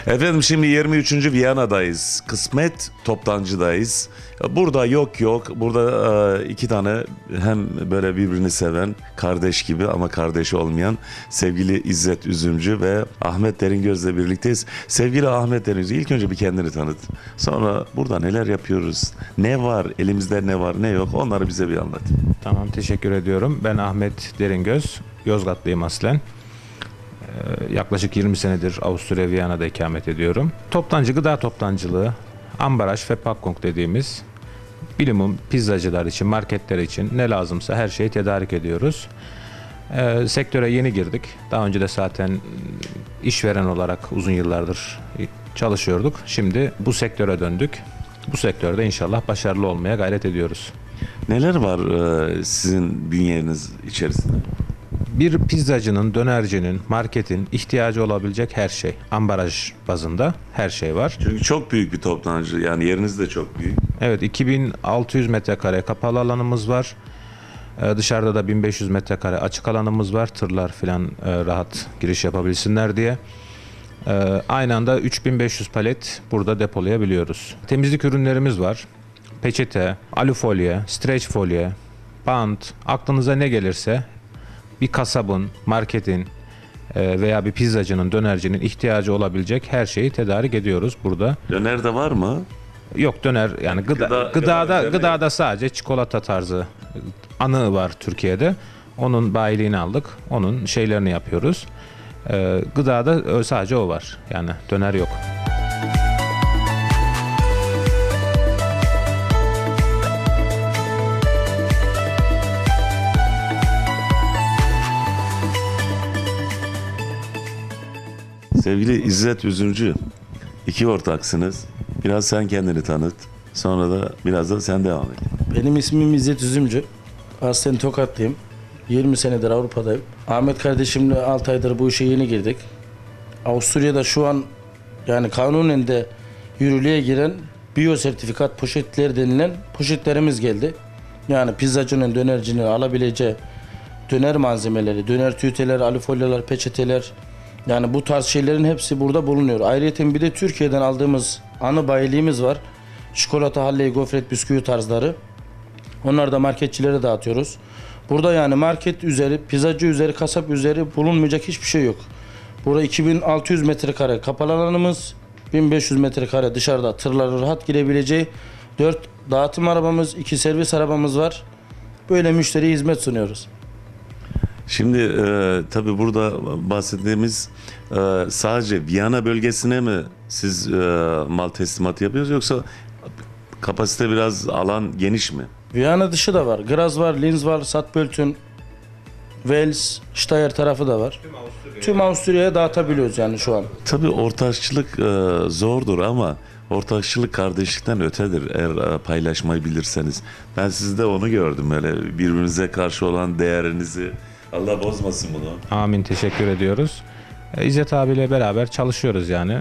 Efendim şimdi 23. Viyana'dayız. Kısmet Toptancı'dayız. Burada yok. Burada iki tane hem böyle birbirini seven kardeş gibi ama kardeşi olmayan sevgili İzzet Üzümcü ve Ahmet Deringöz'le birlikteyiz. Sevgili Ahmet Deringöz, ilk önce bir kendini tanıt. Sonra burada neler yapıyoruz? Ne var? Elimizde ne var? Ne yok? Onları bize bir anlat. Tamam, teşekkür ediyorum. Ben Ahmet Deringöz, Yozgatlıyım aslen. Yaklaşık 20 senedir Avusturya Viyana'da ikamet ediyorum. Toptancı, gıda toptancılığı, ambalaj ve pakkong dediğimiz bilimum pizzacılar için, marketler için ne lazımsa her şeyi tedarik ediyoruz. Sektöre yeni girdik. Daha önce de zaten işveren olarak uzun yıllardır çalışıyorduk. Şimdi bu sektöre döndük. Bu sektörde inşallah başarılı olmaya gayret ediyoruz. Neler var sizin bünyeniz içerisinde? Bir pizzacının, dönercinin, marketin ihtiyacı olabilecek her şey. Ambalaj bazında her şey var. Çünkü çok büyük bir toptancı. Yani yeriniz de çok büyük. Evet, 2600 metrekare kapalı alanımız var. Dışarıda da 1500 metrekare açık alanımız var. Tırlar falan rahat giriş yapabilsinler diye. Aynı anda 3500 palet burada depolayabiliyoruz. Temizlik ürünlerimiz var. Peçete, alufolye, streç folye, bant, aklınıza ne gelirse bir kasabın, marketin veya bir pizzacının, dönercinin ihtiyacı olabilecek her şeyi tedarik ediyoruz burada. Döner de var mı? Yok, döner yani gıdada sadece çikolata tarzı anığı var Türkiye'de. Onun bayiliğini aldık. Onun şeylerini yapıyoruz. Gıdada sadece o var. Yani döner yok. Sevgili İzzet Üzümcü, iki ortaksınız. Biraz sen kendini tanıt. Sonra da biraz da sen devam et. Benim ismim İzzet Üzümcü. Aslen Tokatlıyım. 20 senedir Avrupa'dayım. Ahmet kardeşimle 6 aydır bu işe yeni girdik. Avusturya'da şu an yani kanunen de yürürlüğe giren biyosertifikat poşetleri denilen poşetlerimiz geldi. Yani pizzacının, dönercinin alabileceği döner malzemeleri, döner tüyteler, alufolyalar, peçeteler, yani bu tarz şeylerin hepsi burada bulunuyor. Ayrıca bir de Türkiye'den aldığımız anı bayiliğimiz var. Çikolata, halley, gofret, bisküvi tarzları. Onları da marketçilere dağıtıyoruz. Burada yani market üzeri, pizzacı üzeri, kasap üzeri bulunmayacak hiçbir şey yok. Burada 2600 metrekare kapalı alanımız, 1500 metrekare dışarıda tırların rahat girebileceği 4 dağıtım arabamız, 2 servis arabamız var. Böyle müşteriye hizmet sunuyoruz. Şimdi tabii burada bahsettiğimiz sadece Viyana bölgesine mi siz mal teslimatı yapıyorsunuz yoksa kapasite biraz alan geniş mi? Viyana dışı da var. Graz var, Linz var, Saarbrücken, Wels, Steyr tarafı da var. Tüm Avusturya'ya dağıtabiliyoruz yani şu an. Tabii ortakçılık zordur ama ortakçılık kardeşlikten ötedir eğer paylaşmayı bilirseniz. Ben sizde onu gördüm, böyle birbirinize karşı olan değerinizi. Allah bozmasın bunu. Amin, teşekkür ediyoruz. İzzet abiyle beraber çalışıyoruz yani.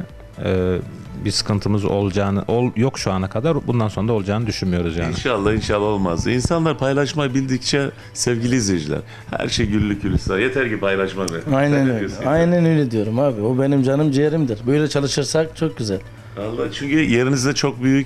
Bir sıkıntımız yok şu ana kadar. Bundan sonra da olacağını düşünmüyoruz yani. İnşallah olmaz. İnsanlar paylaşmayı bildikçe sevgili izleyiciler, her şey güllük gülistanlık. Yeter ki paylaşmak. Aynen öyle. Aynen öyle diyorum abi. O benim canım ciğerimdir. Böyle çalışırsak çok güzel. Allah, çünkü yeriniz de çok büyük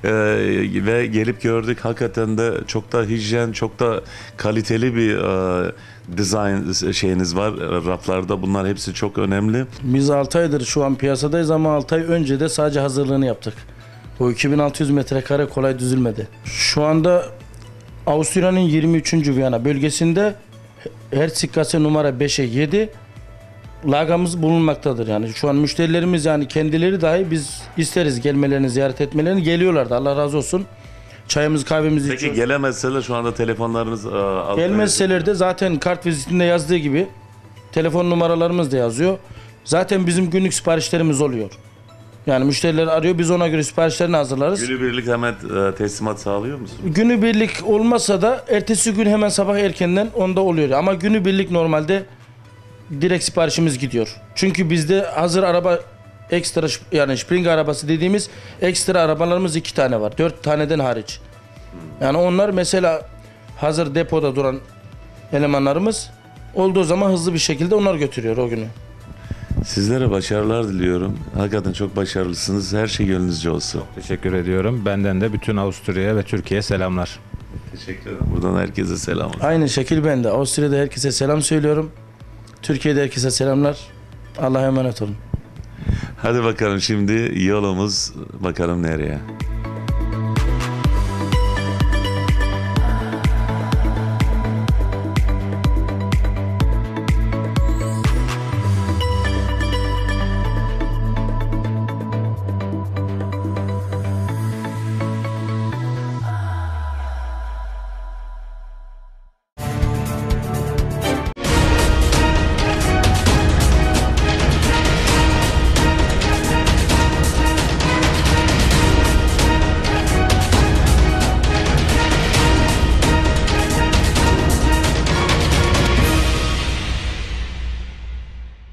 ve gelip gördük, hakikaten de çok da hijyen, çok da kaliteli bir design şeyiniz var raflarda. Bunlar hepsi çok önemli. Biz 6 aydır şu an piyasadayız ama 6 ay önce de sadece hazırlığını yaptık. O 2600 metrekare kolay düzülmedi. Şu anda Avusturya'nın 23. Viyana bölgesinde Herziggasse numara 5'e 7 lagamız bulunmaktadır. Yani şu an müşterilerimiz, yani kendileri dahi biz isteriz gelmelerini, ziyaret etmelerini, geliyorlar da, Allah razı olsun. Çayımızı, kahvemizi Peki içiyoruz. gelemezseler şu anda telefonlarınız Gelmezseler de zaten kart vizitinde yazdığı gibi telefon numaralarımız da yazıyor. Zaten bizim günlük siparişlerimiz oluyor. Yani müşteriler arıyor, biz ona göre siparişlerini hazırlarız. günübirlik hemen teslimat sağlıyor musunuz? Günübirlik olmasa da ertesi gün hemen sabah erkenden onda oluyor. Ama günübirlik normalde direkt siparişimiz gidiyor. Çünkü bizde hazır araba ekstra, yani Spring arabası dediğimiz ekstra arabalarımız 2 tane var. 4 taneden hariç. Yani onlar mesela hazır depoda duran elemanlarımız olduğu zaman hızlı bir şekilde onlar götürüyor o günü. Sizlere başarılar diliyorum. Hakikaten çok başarılısınız. Her şey gönlünüzce olsun. Teşekkür ediyorum. Benden de bütün Avusturya'ya ve Türkiye'ye selamlar. Teşekkür ederim. Buradan herkese selam. Aynı şekil ben de Avusturya'da herkese selam söylüyorum. Türkiye'de herkese selamlar. Allah'a emanet olun. Hadi bakalım şimdi yolumuz bakalım nereye.